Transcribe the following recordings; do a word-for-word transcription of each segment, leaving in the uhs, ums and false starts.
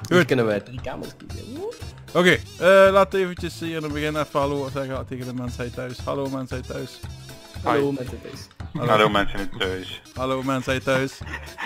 Goed. Kunnen we drie kamers kiezen. Oké, okay, uh, laten we eventjes hier in het begin even hallo zeggen tegen de mensheid thuis. Hallo mensheid thuis. Hallo mensen thuis. Hallo, hallo mensen thuis. Hallo mensheid thuis.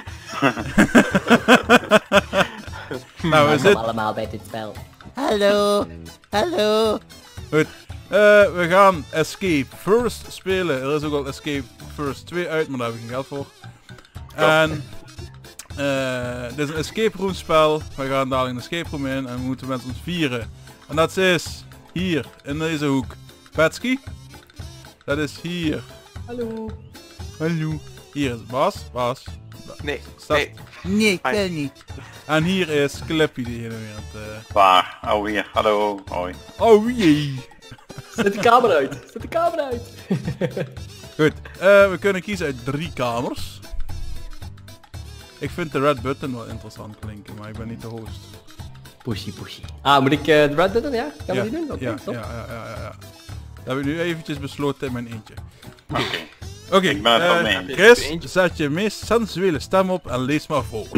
Nou, we zitten allemaal bij dit spel. Hallo, hallo. Goed, uh, we gaan Escape First spelen. Er is ook al Escape First twee uit, maar daar heb ik geen geld voor. En uh, dit is een escape room spel. We gaan dadelijk een escape room in en we moeten met ons vieren. En dat is hier, in deze hoek. Petsky. Dat is hier. Hallo. Hallo. Hier is Bas. Bas. Nee, Staat... nee. Nee, ik wil niet. En hier is Clippy die hier weer aan het... Uh... Waar? Oh hier, hallo, hoi. Oh jee. Zet de kamer uit. Zet de kamer uit. Goed, uh, we kunnen kiezen uit drie kamers. Ik vind de red button wel interessant klinken, maar ik ben niet de host. Pushy, pushy. Ah, moet ik uh, de red button, ja? Gaan ja, we die doen? Okay, ja, ja, ja, ja, ja, ja. Dat heb ik nu eventjes besloten in mijn eentje. Oké, okay. Oké, okay, ik ben het wel uh, mee. Chris, zet je meest sensuele stem op en lees maar voor.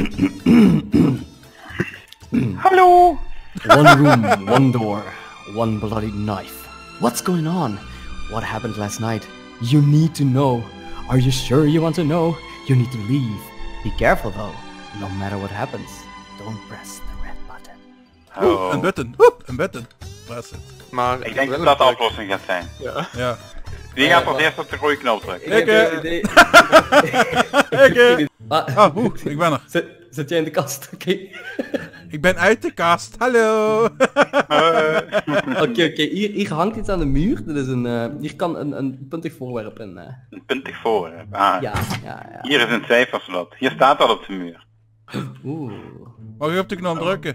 Hallo! One room, one door, one bloody knife. What's going on? What happened last night? You need to know. Are you sure you want to know? You need to leave. Be careful though. No matter what happens, don't press the red button. Oh, oh een button. Oep, een button. Press it. Maar ik denk dat dat de oplossing gaat zijn. Ja. Ja. Wie gaat als eerste op de rode knop drukken? Ik Ik Ah, oeh, ik ben er. Zit, zit jij in de kast? Oké. Okay. Ik ben uit de kast, hallo! Oké, oké, okay, okay. hier, hier hangt iets aan de muur. Dit is een, uh, hier kan een, een puntig voorwerp in. Uh... Een puntig voorwerp? Ah. Ja, ja, ja. Hier is een cijferslot. Hier staat dat op de muur. Oeh. Mag je op de knop drukken?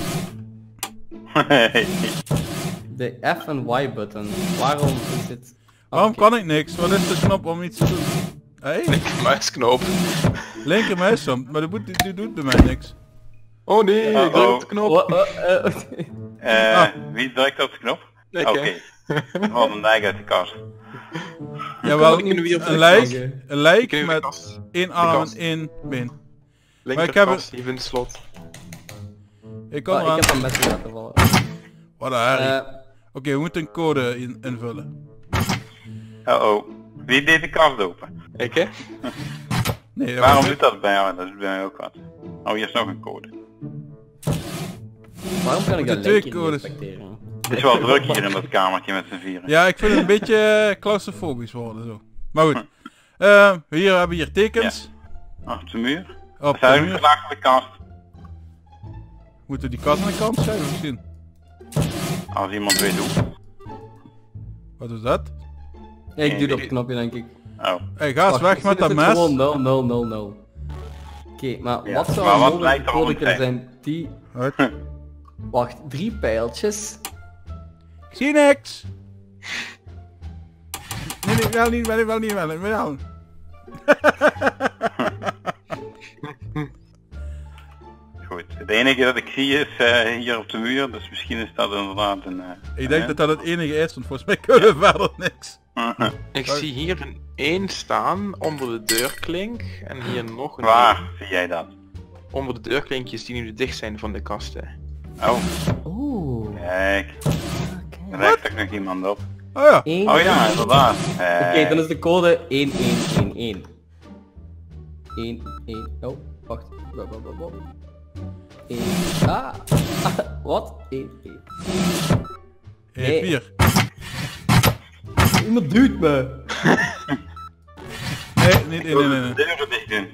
De F en Y button. Waarom is dit... Waarom okay. kan ik niks? Wat is de knop om iets te doen? Hey? Linkermuisknop. Linkermuisknop, maar die, moet, die, die doet bij mij niks. Oh nee, uh -oh. ik druk op de knop. Oh, uh, uh, uh, ah. Wie drukt op de knop? Oké. Okay. Wat een dijk uit de kast. Jawel, een lijk, een lijk met één arm en één been. Maar ik heb het... Even in slot. Ik kom oh, eraan. Ik heb hem best laten vallen. Wat een herrie. Uh, Oké, okay, we moeten een code in invullen. Uh oh. Wie deed de kast open? Ik hè? Nee, waarom doet dat bij jou? Dat is bij mij ook wat. Oh, hier is nog een code. Waarom kan ik dat twee codes respecteren? Het is wel druk hier in dat kamertje met z'n vieren. Ja, ik vind het een beetje claustrofobisch worden zo. Maar goed. Uh, hier hebben we hier tekens. Ja. Oh, op de muur. Op de muur. Vandaag de kast. Moeten we die kast aan de kant schuiven misschien? Als iemand weet hoe. Wat is dat? Ja, ik duw op het knopje denk ik. Oh. Hey, ga eens weg met dat mes. Gewoon nul nul nul nul. Oké, okay, maar ja. wat zou een mogelijke code kunnen zijn? Die... Wat? Wacht, drie pijltjes. Ik zie niks. Nee, nee, wel niet, wel niet, wel niet, wel niet, wel niet. Goed, het enige dat ik zie is uh, hier op de muur, dus misschien is dat inderdaad een... Uh, ik denk uh, dat dat het enige is, want volgens mij kunnen we verder niks. Ik zie hier een één staan onder de deurklink en hier nog een... Waar één. Zie jij dat? Onder de deurklinkjes die nu dicht zijn van de kasten. Oh. Oeh. Kijk. Er lijkt er nog iemand op. Oh ja. Eén, oh ja, inderdaad. Oké, okay, dan is de code één één één één. één één... Oh, wacht. één... Ah. Wat? één één. één vier. Iemand duwt me. Nee, niet in, in, in. De deuren dicht doen.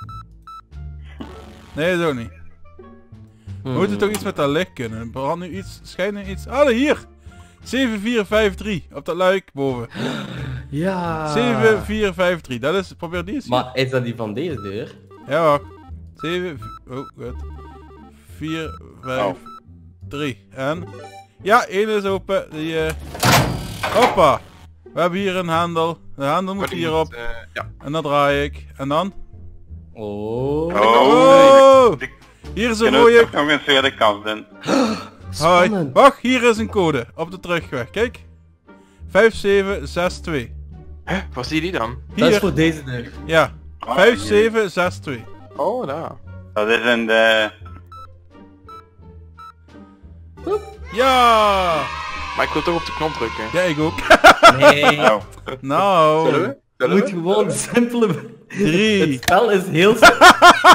Nee, dat ook niet. We hmm. moeten toch iets met dat licht kunnen. Brand nu iets, schijnt nu iets. Ah, hier! zeven vier vijf drie op dat luik boven. Ja. zeven vier vijf drie, dat is, probeer die eens. Maar is dat die van deze deur? Ja, wacht. zeven, oh, goed. vier vijf drie. En? Ja, één is open. Die, uh... Hoppa! We hebben hier een hendel. De hendel moet hierop. Uh, ja. En dan draai ik. En dan? Oh. Oh. Oh. Hier is een rode... nog eens weer de kast in. Hoi. Wacht, hier is een code. Op de terugweg. Kijk. vijf zeven zes twee. Huh? Waar zie je die dan? Hier. Dat is voor deze deur. Ja. vijf zeven zes twee. Oh, daar. Dat is in de... Ja! Maar ik wil toch op de knop drukken. Ja, ik ook. Nee, Nou, Nou. Zullen we? je Zullen moet we? gewoon simpele... Het Drie. spel is heel simpel.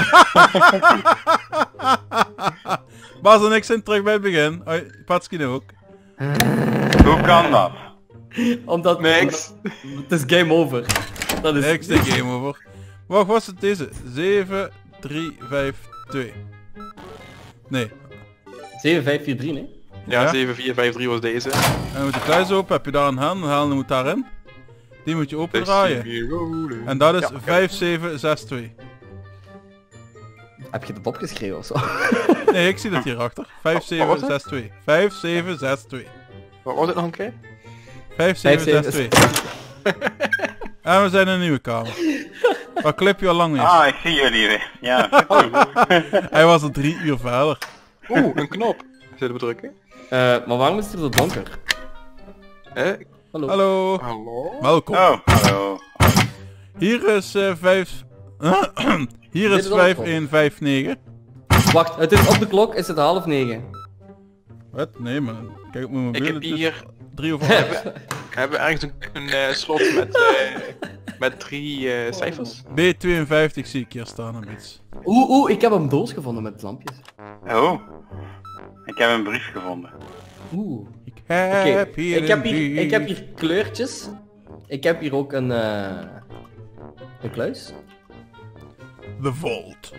Bas en ik zijn terug bij het begin. Hoi, Patski ook. hoe kan dat? Omdat... Niks. Het is game over. Dat is... Niks de game over. Wacht, was het deze? zeven, drie, vijf, twee. Nee. zeven vijf vier drie, nee? Ja, Ja. zeven vier vijf drie was deze. En dan moet je thuis open, heb je daar een hand, dan haal je moet daarin. Die moet je open draaien. En dat is Ja, oké. vijf zeven zes twee. Heb je het opgeschreven of zo? Nee, ik zie dat hierachter. vijf zeven zes twee. vijf zeven zes twee. Wat was het nog een keer? vijf zeven zes twee. En we zijn in een nieuwe kamer. Waar clip je al lang is. Ah, ik zie jullie weer. Ja, Hij was er drie uur verder. Oeh, een knop. Zullen we drukken? Eh, maar waarom is het zo donker? Eh? Hallo. Hallo. Hallo? Welkom. oh, hallo. Hier is uh, vijf... Hier Dit is is al vijf een een vijf negen. Wacht, het is op de klok, is het half negen. Wat? Nee man. Kijk op mijn mobiel. Ik heb het is hier... Drie over half. Hebben we ergens een, een eh, slot met, eh, met drie eh, cijfers? B tweeënvijftig zie ik hier staan of iets. Oeh, oeh, ik heb een doos gevonden met lampjes. Oh, ik heb een brief gevonden. Oeh. Ik Oké, heb hier ik, heb een hier, ik brief. heb hier kleurtjes. Ik heb hier ook een... eh een kluis. The Vault.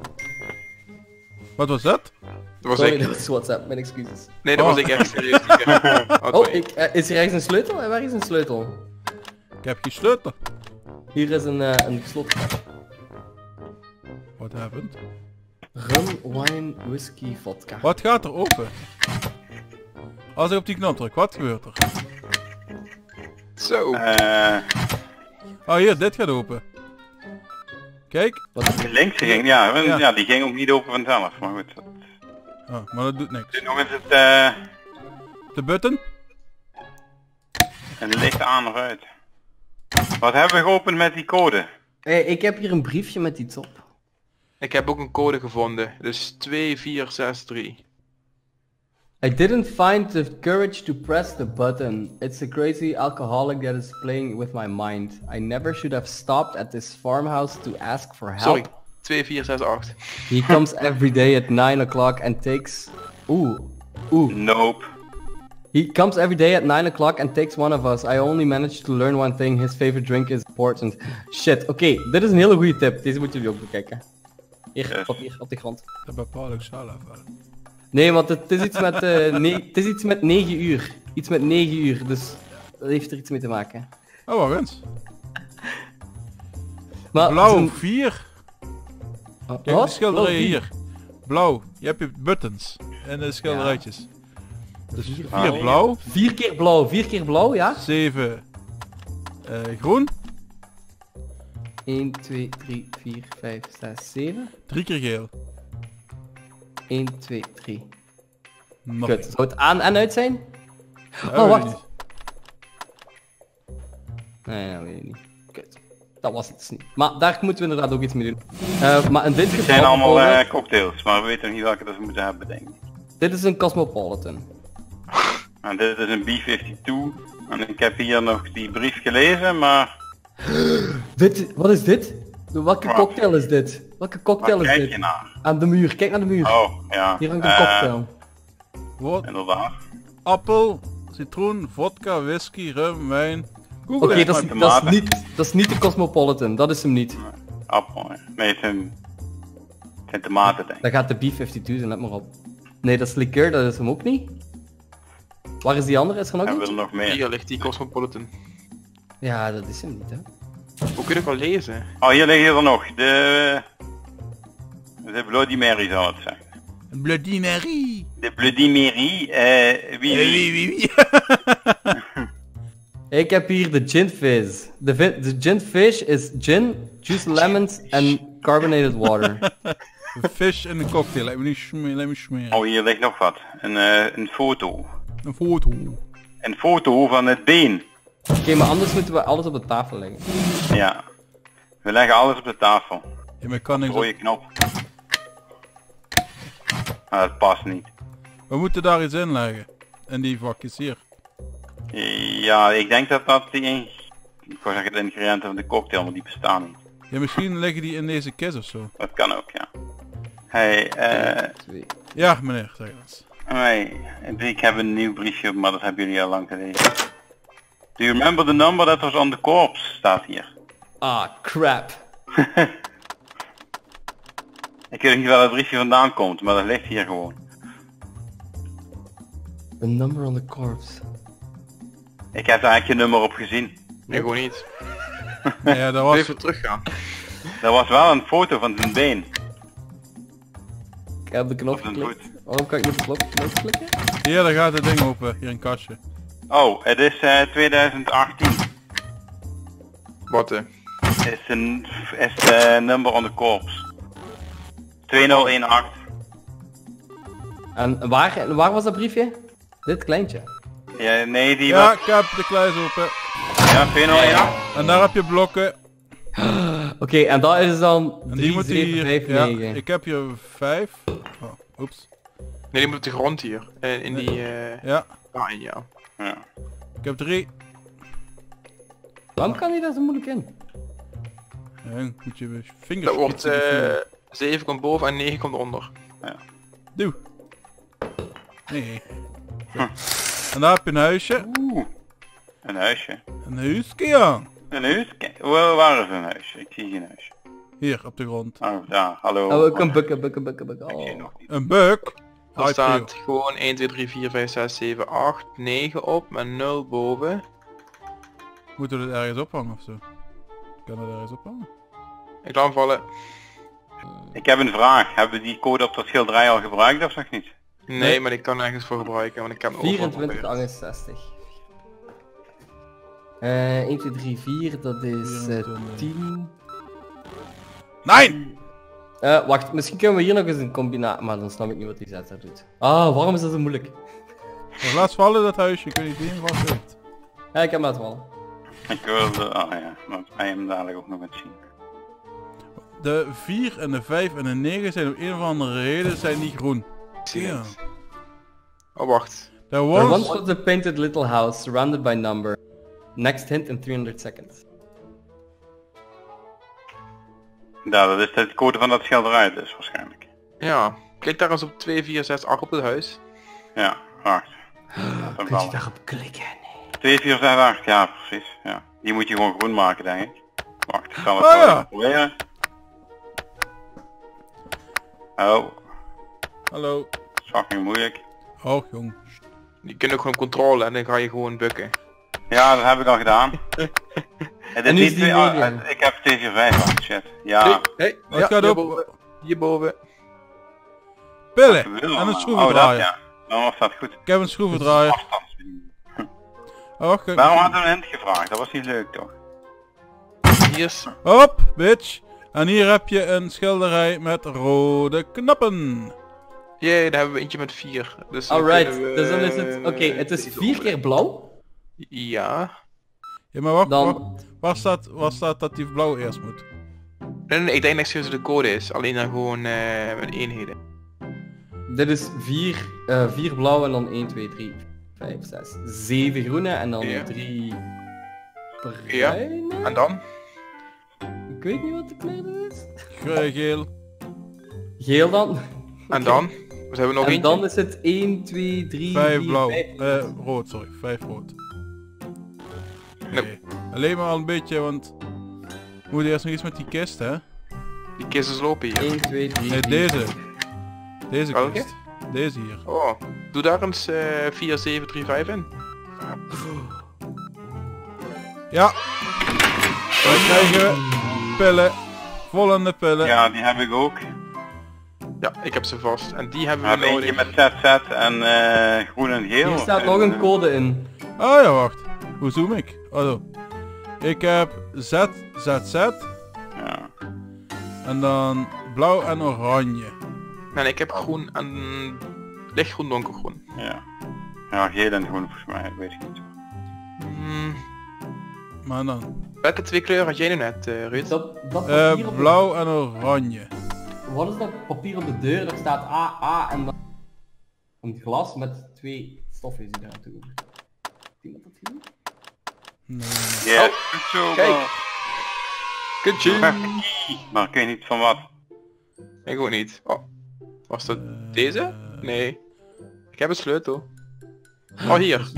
Wat was dat? Dat was Sorry, ik. dat was WhatsApp, mijn excuses. Nee, dat Oh. was ik echt serieus niet. hè. Oh, Oh, sorry. ik, eh, is er ergens een sleutel? En waar is een sleutel? Ik heb geen sleutel. Hier is een, eh een slot. What happened? Rum, wine, whisky, vodka. Wat gaat er open? Als ik op die knop druk, wat gebeurt er? Zo. Eh, Oh hier, dit gaat open. Kijk. de linkse ging, ja, Ja. ja, die ging ook niet open vanzelf, maar goed. dat- Oh, maar dat doet niks. Doe nog eens het, eh, De button? een licht aan of uit. Wat hebben we geopend met die code? Hey, ik heb hier een briefje met iets op. Ik heb ook een code gevonden. Dus twee vier zes drie. I didn't find the courage to press the button. It's a crazy alcoholic that is playing with my mind. I never should have stopped at this farmhouse to ask for help. Sorry. twee vier zes acht. He comes every day at nine o'clock and takes... Oeh. Oeh. Nope. He comes every day at nine o'clock and takes one of us. I only managed to learn one thing. His favorite drink is important. Shit. Oké, dit is een hele goede tip. Deze moeten jullie ook bekijken. Hier, Yes. papier op de grond. Dat bepaal ik zelf wel. Nee, want het is iets met, eh ne het is iets met negen uur. Iets met negen uur, dus dat heeft er iets mee te maken. Oh, wat wens. Maar Blauw zo'n- vier. Oh, Kijk, wat? de schilderijen Blauw hier. Blauw. Je hebt je buttons. En de schilderijtjes. Dus vier Ah. blauw. Vier keer blauw, vier keer blauw, ja? Zeven eh, groen. één, twee, drie, vier, vijf, zes, zeven. Drie keer geel. één, twee, drie. Nog Kut, zou het aan en uit zijn? Dat Oh, weet ik wacht. niet. Nee, dat weet ik niet. Kut. Dat was het dus niet. Maar daar moeten we inderdaad ook iets mee doen. Eh, maar in dit geval... Het zijn allemaal bijvoorbeeld- eh, cocktails, maar we weten nog niet welke dat we moeten hebben, denk ik. Dit is een Cosmopolitan. En dit is een B vijfentwintig. En ik heb hier nog die brief gelezen, maar... Dit, wat is dit? Welke Wat? cocktail is dit? Welke cocktail Waar is kijk dit? je naar? Aan de muur, kijk naar de muur. Oh, ja. Hier hangt een eh, cocktail. Wat? Inderdaad. Appel, citroen, vodka, whisky, rum, wijn. Google Oké, het. dat, is- met dat, is tomaten. niet, dat is niet de Cosmopolitan, dat is hem niet. Appel, hè. Nee, het zijn... Het zijn tomaten, denk ik. Dat gaat de B vijfentwintig zijn, let maar op. Nee, dat is liqueur, dat is hem ook niet. Waar is die andere? Is er nog Hebben we eentje? er nog meer? Hier ligt die Cosmopolitan. Ja, dat is hem niet, hè. Hoe kun ik wel lezen? Oh, hier liggen er nog. De... De Bloody Mary zou het zijn. Bloody Mary. De Bloody Mary, eh... Wie, Eh, wie? wie, wie, wie. Ik heb hier de gin fizz. De, vi- de gin fish is gin, juice lemons en carbonated water. Een fish en een cocktail. Laat me niet smeren. Laat me smeren. Oh, hier ligt nog wat. Een, eh, een foto. Een foto. Een foto van het been. Oké, maar anders moeten we alles op de tafel leggen. Ja. We leggen alles op de tafel. Ja, maar ik kan niks op. Rode knop. Ah, dat past niet. We moeten daar iets in leggen. in die vakjes hier. Ja, ik denk dat dat die... in- Ik wou zeggen de ingrediënten van de cocktail, maar die bestaan niet. Ja, misschien liggen die in deze kist of zo. Dat kan ook, ja. Hey, eh... Twee. Ja, meneer, zeg eens. Hey, ik heb een nieuw briefje, maar dat hebben jullie al lang gelezen. Do you remember the number that was on the corpse? Staat hier. Ah, crap. Ik weet niet waar dat briefje vandaan komt, maar dat ligt hier gewoon. The number on the corpse. Ik heb daar eigenlijk je nummer op gezien. Nee, gewoon niet. Ja, dat was... Even teruggaan. Er was wel een foto van zijn been. Ik heb de knop Op zijn geklikt. voet. Waarom kan ik niet op de knop klikken? Hier, daar gaat het ding open. Hier een kastje. Oh, het is eh, twintig achttien. Wat eh? Is een is de number on the corpse. tweeduizend achttien. En waar, waar was dat briefje? Dit kleintje. Ja, nee, die Ja, was... ik heb de kluis open. Ja, tweeduizend achttien. En daar heb je blokken. Oké, en dat is dan En die drie, moeten zeven, hier... vijf, Ja, negen. ik heb hier vijf. Oh, oeps. Nee, die moet op de grond hier. Eh, in die... eh Ja, Daarin, ja. Ja. ik heb drie. Waarom kan hij daar zo moeilijk in? Ja, dan moet je je vingers Dat wordt spitsen. eh zeven komt boven en negen komt onder. Doe. Nee. Zo. En daar heb je een huisje. Oeh. Een huisje. Een huisje, ja. Een huis? Kijk, waar, waar is een huisje? Ik zie geen huisje. Hier, op de grond. Oh, daar, hallo. Oh, we kunnen bukken, bukken, bukken, bukken. Ik zie Oh. nog niet. Een bug. Er High staat prio. gewoon één, twee, drie, vier, vijf, zes, zeven, acht, negen op met nul boven. Moeten we het ergens ophangen of zo? Kan het ergens ophangen? Ik laat hem vallen. Ik heb een vraag. Hebben we die code op dat schilderij al gebruikt of nog niet? Nee, Nee. maar ik kan nergens voor gebruiken, want ik heb hem overal vierentwintig, geprobeerd. zestig. Eh, één, twee, drie, vier, dat is eh, vierentwintig. tien. Nee! Eh, wacht, misschien kunnen we hier nog eens een combinatie... Maar dan snap ik niet wat die zet daar doet. Ah, waarom is dat zo moeilijk? Maar laat vallen dat huisje, ik weet niet wie hem vast heeft. Ja, ik heb hem laten vallen. Ik wilde... Oh ja, dat ga je hem dadelijk ook nog eens zien. De vier en de vijf en de negen zijn op een of andere reden zijn die groen. Ik zie Ja. het. Oh, wacht. There There was... once was a painted little house surrounded by number. Next hint in driehonderd seconds. Ja, dat is de code van dat schilderij dus waarschijnlijk. Ja. Klik daar eens op twee, vier, zes, acht op het huis. Ja, wacht. Laat hem Kun je vallen. daarop klikken? twee, vier, zes, acht, ja precies. Ja. Die moet je gewoon groen maken denk ik. Wacht, ik zal het Oh, wel ja. even proberen. Oh, Hallo. dat is fucking moeilijk. Oh, jong. Je kunt ook gewoon controle en dan ga je gewoon bukken. Ja, dat heb ik al gedaan. Het is En nu is niet die twee, ah, negen. ik heb twee, vier, vijf, wacht, shit. Ja, Hey, hey, Wat ja, gaat op? hierboven. Hierboven. Pillen! wat wil je En een allemaal? schroevendraaier. Oh, dat ja. Dan was dat goed. Ik heb een schroevendraaier. Afstandsbediening. Oh, kijk. Waarom hadden we een hint gevraagd? Dat was niet leuk toch? Hier is... Hop, bitch. En hier heb je een schilderij met rode knappen. Jee, daar hebben we eentje met vier. Dus dan Alright, kunnen we, dus dan is het... Oké, het is deze vier openen. keer blauw. Ja. Ja, maar wacht, Dan- wacht. Waar staat, waar staat dat die blauw eerst moet? Nee, nee, ik denk dat het de code is. Alleen dan gewoon eh, met eenheden. Dit is vier, eh vier blauw en dan één, twee, drie, vijf, zes, zeven groene en dan Ja. drie Ja. bruine? En dan? Ik weet niet wat de kleur is. Ge- Geel. Geel dan. En dan? Wat hebben we nog En eentje? dan is het één, twee, drie, Vijf vier, blauw. vijf. Eh, rood, sorry. Vijf rood. Nee. Alleen maar al een beetje, want... We moeten eerst nog iets met die kist, hè? Die kisten lopen hier. één, twee, drie, Nee, vier, deze. vijf. Deze Welke? kist. Deze hier. Oh, doe daar eens eh vier, zeven, drie, vijf in. Ja. Dan krijgen we pillen. Volgende pillen. Ja, die heb ik ook. Ja, ik heb ze vast. En die We hebben we hebben eentje nodig. met Z Z en eh, groen en geel. Hier staat nog een code in. Oh ja, wacht. Hoe zoom ik? Oh, zo. Ik heb Z, Z, Z. Ja. En dan blauw en oranje. En ik heb groen en lichtgroen, donkergroen. Ja. Ja, geel en groen volgens mij, weet ik niet. Hmm, Maar dan. welke twee kleuren had jij nu net, eh Ruud? Dat, dat eh papier op de- blauw en oranje. Wat is dat papier op de deur? Er staat A, A en dan... Een glas met twee stofjes die eraan toe. Heeft iemand dat gezien? Nee. Ja, Oh, goed zo. kijk. maar- Kutje. Maar ik weet niet van wat. Ik ook niet. Oh. Was dat Eh, deze? Nee. Ik heb een sleutel. Oh, hier.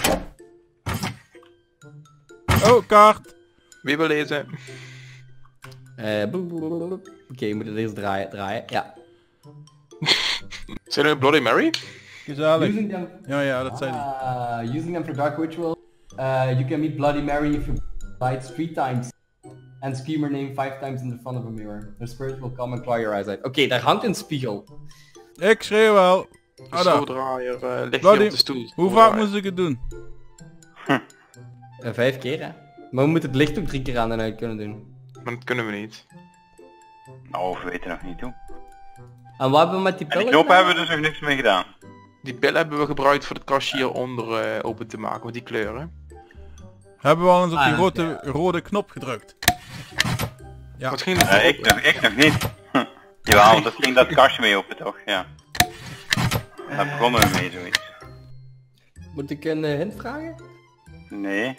Oh, kaart. Wie wil lezen? Eh, blablabla. Oké, je moet het eerst draaien, draaien. Ja. Zijn we Bloody Mary? Gezellig. Using them, Ja, ja, dat zei hij. ah, using them for dark ritual. Uh, you can meet Bloody Mary if you lights three times. And scream her name five times in the front of a mirror. Her spirit will come and claw your eyes out. Oké, daar hangt een spiegel. Ik schreeuw wel. De Ah, daar. schroevendraaier uh, ligt Bloody- hier op de stoel. Hoe vaak moest ik het doen? Uh, vijf keer, hè? Maar we moeten het licht ook drie keer aan en uit kunnen doen. Maar dat kunnen we niet. Nou, we weten nog niet hoe. En wat hebben we met die En die pillen knop gedaan? hebben we dus nog niks mee gedaan. Die pil hebben we gebruikt voor het kastje hieronder uh, open te maken met die kleuren. Hebben we al eens op die Ah, rode, rode knop gedrukt? Ja. Wat ging er Eh, ik, nog, ik nog niet. Hm. Jawel, want dat ging dat kastje mee open toch? Ja. Daar begonnen we mee zoiets. Moet ik een uh, hint vragen? Nee.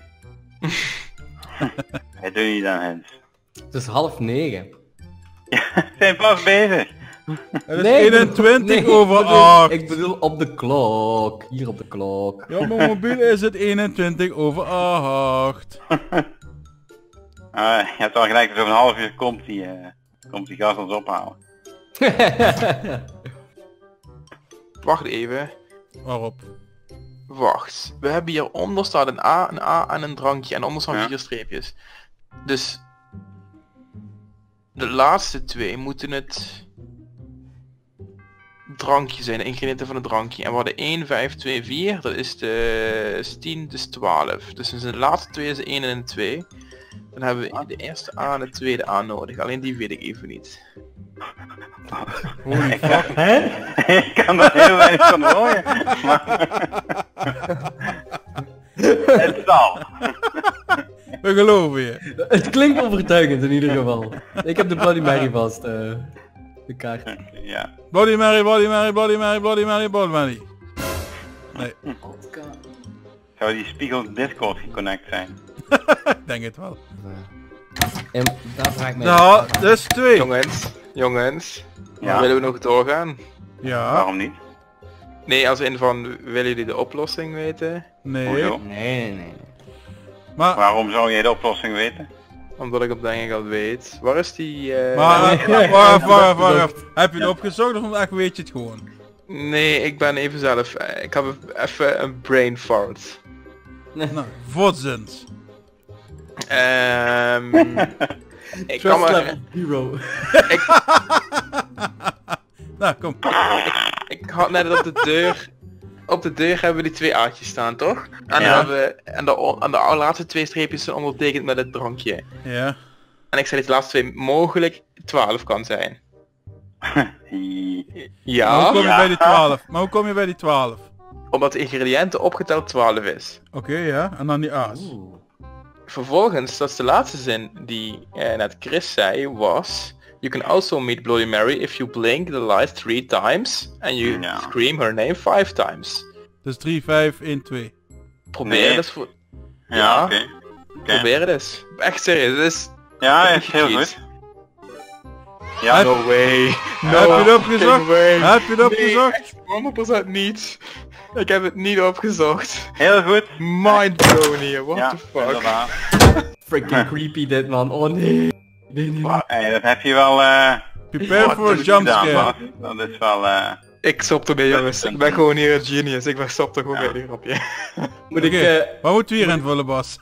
Hij doet niet aan Hens. Het is half negen. Ja, we zijn pas bezig. Het is Nee, ik bedoel- eenentwintig nee, over ik bedoel- acht. Ik bedoel op de klok. Hier op de klok. Ja, op mijn mobiel is het eenentwintig over acht. Ah, je hebt al gelijk, dus over een half uur komt die, uh, komt die gast ons ophalen. Wacht even. Waarop? Wacht. We hebben hieronder staat een A, een A en een drankje. En onder staan Ja. vier streepjes. Dus... De laatste twee moeten het... drankje zijn, de ingrediënten van het drankje. En we hadden één, vijf, twee, vier. Dat is de is tien, dus twaalf. Dus de laatste twee is de één en de twee. Dan hebben we de eerste A en de tweede A nodig. Alleen die weet ik even niet. Holy fuck. Ik kan er heel weinig van horen. Maar... Het zal. We geloven je. Het klinkt overtuigend in ieder geval. Ik heb de Bloody Mary vast. eh, de kaart. Ja. Bloody Mary, Bloody Mary, Bloody Mary, Bloody Mary, Bloody Mary. Nee, Zou die spiegel Discord geconnect zijn? ik denk het wel. En daar vraag ik mij... Nou, dus twee. Jongens, jongens. Ja. Willen we nog doorgaan? Ja, Waarom niet? Nee, als in van, willen jullie de oplossing weten? nee. Hoezo? Nee, nee, nee. Maar, Waarom zou jij de oplossing weten? Omdat ik op denk ik al weet. Waar is die... eh, maar, nee. wacht, wacht, wacht. Heb je het opgezocht of echt weet je het gewoon? Nee, ik ben even zelf... eh, Ik heb even een brain fart. Nou, voortzins. Ehm ik kan Trust maar... level zero. Nou, kom. Ik had net op de deur... Op de deur hebben we die twee aatjes staan, toch? En dan Ja. hebben we... En de, en de laatste twee streepjes zijn ondertekend met het drankje. Ja. En ik zei dat de laatste twee mogelijk twaalf kan zijn. Maar Ja, hoe kom je Ja. bij die twaalf? Maar hoe kom je bij die twaalf? omdat de ingrediënten opgeteld twaalf is. Oké, ja. En dan die aas. Oeh. Vervolgens, dat is de laatste zin die eh, net Chris zei, was... You can also meet Bloody Mary if you blink the light three times and you Ja. scream her name five times. Dus drie, vijf, één, twee. Probeer Nee. het eens voor... Ja, Ja. oké. Oké. Probeer het eens. Echt serieus, het is... Ja, is heel Iets. goed. Ja, Heb- No way. No Heb je het fucking opgezocht? way. Heb je het Nee, opgezocht? echt honderd procent niet. Ik heb het niet opgezocht. heel goed. Mind blown hier, what Ja, the fuck. inderdaad. Freaking creepy dit man. Oh nee. Nee, nee, nee. Hey, dat heb je wel eh Prepare for a goed jump gedaan, scare. Bas. Dat is wel eh Ik stop ermee jongens, ik ben gewoon hier een genius. Ik ben stop er gewoon Ja. bij die grapje. Moet Oké, ik... eh, waar moeten we hier invullen, Bas?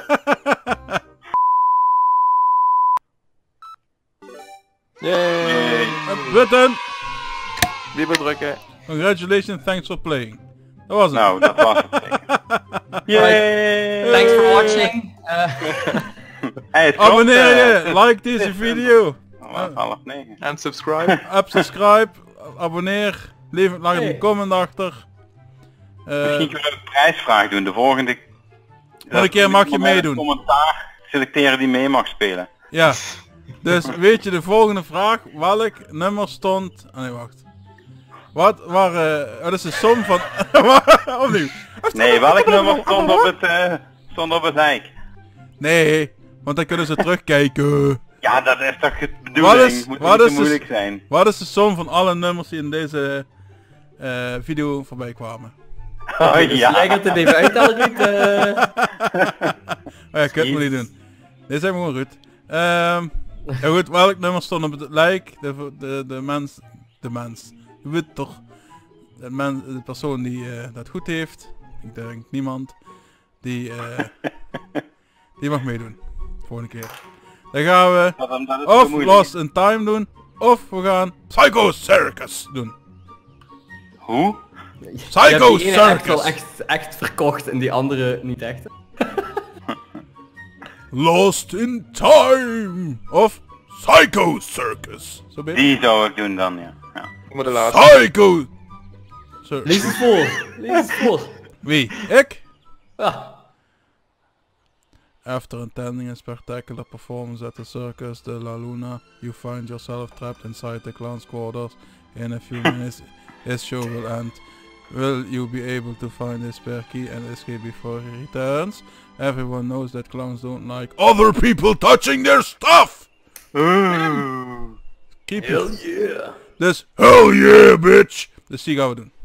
Yay. Button! Wie wil drukken? Congratulations, thanks for playing. Dat was het. nou, dat was het zeker. Yay! Thanks for watching. Eh, Hey, het klopt, Abonneer je, eh, like deze video. half- half negen. En subscribe. Up, subscribe, abonneer, leef laat een comment achter. Eh, Misschien kunnen we een prijsvraag doen. De volgende... Volgende keer mag je meedoen. Commentaar selecteren die mee mag spelen. ja, dus weet je de volgende vraag, welk nummer stond... Oh nee, wacht. Wat waren... wat is de som van... Opnieuw. Nee, welk nummer stond op het, uh, stond op het hek? Nee, want dan kunnen ze terugkijken. Ja, dat is toch het Wat bedoeling. is- Moet wat niet is te de- moeilijk zijn. Wat is de som van alle nummers die in deze uh, video voorbij kwamen? Oh Dus ja. jij gaat het even uittellen, Ruud. eh. Oh ja, ik kan het maar niet doen. Dit zijn we gewoon Ruud. Ehm ja goed, welk nummer stond op het lijk? De, de, de mens... De mens. Je weet toch? De, mens, de persoon die uh, dat goed heeft. Ik denk niemand. Die, uh, die mag meedoen. Volgende keer. Dan gaan we Wat omdat het of zo moeilijk Lost in Time doen. Of we gaan Psycho Circus doen. is. Hoe? Je Psycho hebt die ene echt wel Circus. echt, echt verkocht en die andere niet echt. Lost in Time. Of Psycho Circus. Zo beter. Die zou ik doen dan, ja. ja. Kom maar de laatste. Psycho Circus. Lees het voor. Lees het voor. Wie? Ik? Ja. After attending a spectacular performance at the Circus de la Luna, you find yourself trapped inside the clown's quarters. In a few minutes, his show will end. Will you be able to find his spare key and escape before he returns? Everyone knows that clowns don't like other people touching their stuff! Keep it. yeah. Dus, hell yeah, bitch! Dus die gaan we doen.